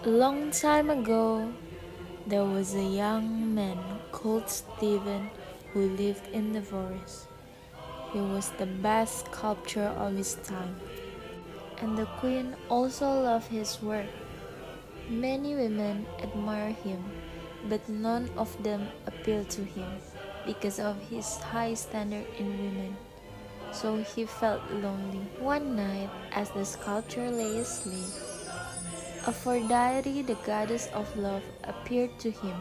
A long time ago, there was a young man called Stephen who lived in the forest. He was the best sculptor of his time, and the queen also loved his work. Many women admired him, but none of them appealed to him because of his high standard in women. So he felt lonely. One night, as the sculptor lay asleep, Aphrodite, the goddess of love, appeared to him.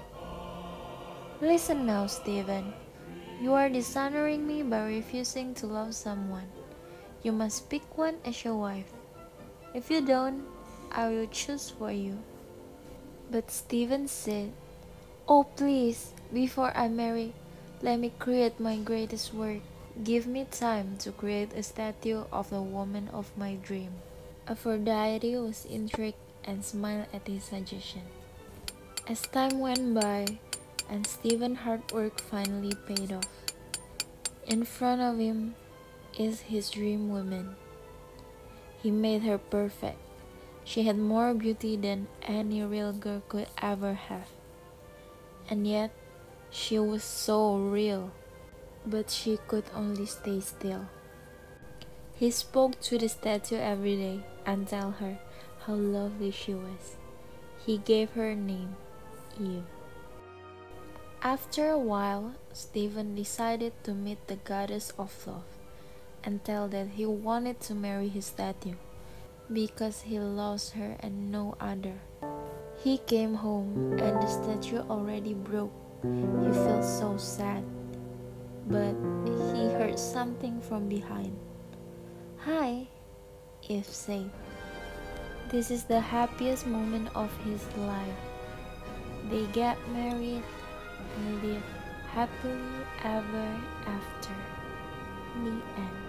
Listen now, Stephen. You are dishonoring me by refusing to love someone. You must pick one as your wife. If you don't, I will choose for you. But Stephen said, Oh, please, before I marry, let me create my greatest work. Give me time to create a statue of the woman of my dream. Aphrodite was intrigued and smiled at his suggestion. As time went by, and Stephen's hard work finally paid off. In front of him is his dream woman. He made her perfect. She had more beauty than any real girl could ever have. And yet, she was so real. But she could only stay still. He spoke to the statue every day and told her how lovely she was. He gave her a name, Eve. After a while, Stephen decided to meet the goddess of love and tell that he wanted to marry his statue because he loves her and no other. He came home and the statue already broke. He felt so sad, but he heard something from behind. Hi, Eve said. This is the happiest moment of his life. They get married and live happily ever after. The end.